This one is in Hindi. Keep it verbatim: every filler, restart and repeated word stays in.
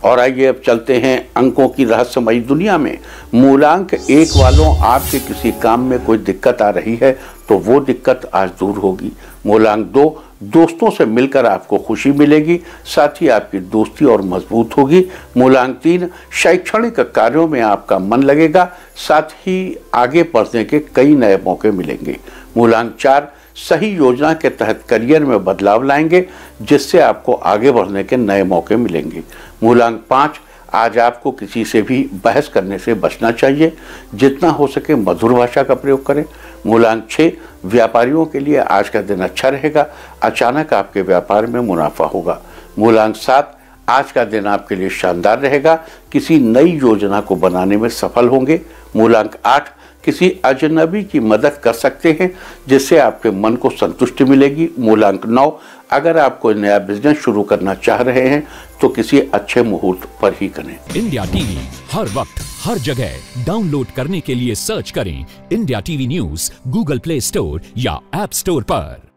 और आइए अब चलते हैं अंकों की रहस्यमयी दुनिया में। मूलांक एक वालों, आपके किसी काम में कोई दिक्कत आ रही है तो वो दिक्कत आज दूर होगी। मूलांक दो, दोस्तों से मिलकर आपको खुशी मिलेगी, साथ ही आपकी दोस्ती और मजबूत होगी। मूलांक तीन, शैक्षणिक कार्यों में आपका मन लगेगा, साथ ही आगे बढ़ने के कई नए मौके मिलेंगे। मूलांक चार, सही योजना के तहत करियर में बदलाव लाएंगे, जिससे आपको आगे बढ़ने के नए मौके मिलेंगे। मूलांक पाँच, आज आपको किसी से भी बहस करने से बचना चाहिए, जितना हो सके मधुर भाषा का प्रयोग करें। मूलांक छः, व्यापारियों के लिए आज का दिन अच्छा रहेगा, अचानक आपके व्यापार में मुनाफा होगा। मूलांक सात, आज का दिन आपके लिए शानदार रहेगा, किसी नई योजना को बनाने में सफल होंगे। मूलांक आठ, किसी अजनबी की मदद कर सकते हैं, जिससे आपके मन को संतुष्टि मिलेगी। मूलांक नौ, अगर आप कोई नया बिजनेस शुरू करना चाह रहे हैं तो किसी अच्छे मुहूर्त पर ही करें। इंडिया टीवी हर वक्त हर जगह डाउनलोड करने के लिए सर्च करें India TV news Google Play Store या ऐप स्टोर पर।